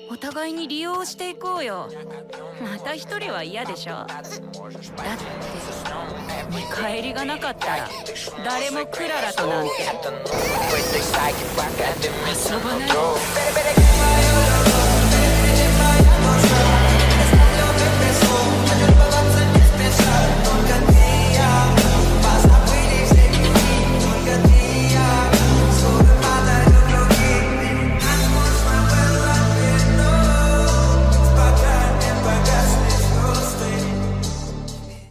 お互いに利用していこうよ。また一人は嫌でしょ。だって見返りがなかったら誰もクララとなんて遊ばない。